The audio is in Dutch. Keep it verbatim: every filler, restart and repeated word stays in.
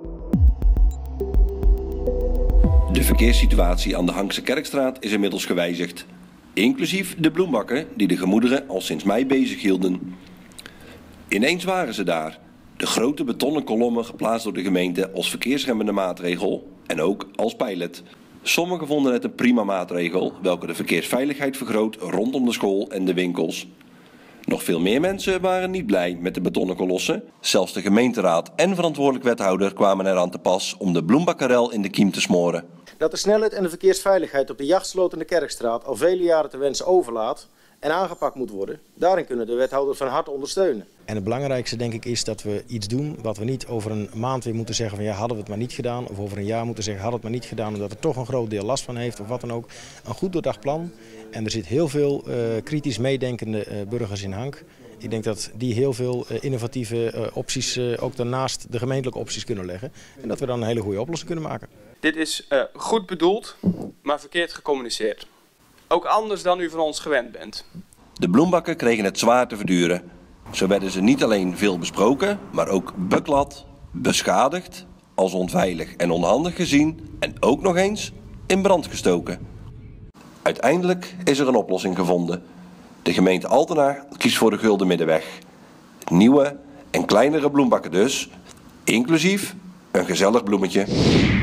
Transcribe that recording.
De verkeerssituatie aan de Hankse Kerkstraat is inmiddels gewijzigd, inclusief de bloembakken die de gemoederen al sinds mei bezig hielden. Ineens waren ze daar, de grote betonnen kolommen geplaatst door de gemeente als verkeersremmende maatregel en ook als pilot. Sommigen vonden het een prima maatregel, welke de verkeersveiligheid vergroot rondom de school en de winkels. Nog veel meer mensen waren niet blij met de betonnen kolossen. Zelfs de gemeenteraad en verantwoordelijk wethouder kwamen eraan te pas om de bloembakkerel in de kiem te smoren. Dat de snelheid en de verkeersveiligheid op de Jachtsloot en de Kerkstraat al vele jaren te wensen overlaat en aangepakt moet worden, daarin kunnen de wethouders van harte ondersteunen. En het belangrijkste denk ik is dat we iets doen wat we niet over een maand weer moeten zeggen van ja, hadden we het maar niet gedaan. Of over een jaar moeten zeggen hadden we het maar niet gedaan omdat er toch een groot deel last van heeft of wat dan ook. Een goed doordacht plan. En er zit heel veel uh, kritisch meedenkende uh, burgers in Hank. Ik denk dat die heel veel uh, innovatieve uh, opties uh, ook daarnaast de gemeentelijke opties kunnen leggen. En dat we dan een hele goede oplossing kunnen maken. Dit is uh, goed bedoeld, maar verkeerd gecommuniceerd. Ook anders dan u van ons gewend bent. De bloembakken kregen het zwaar te verduren. Zo werden ze niet alleen veel besproken, maar ook beklad, beschadigd, als onveilig en onhandig gezien en ook nog eens in brand gestoken. Uiteindelijk is er een oplossing gevonden. De gemeente Altena kiest voor de gulden middenweg. Nieuwe en kleinere bloembakken dus, inclusief een gezellig bloemetje.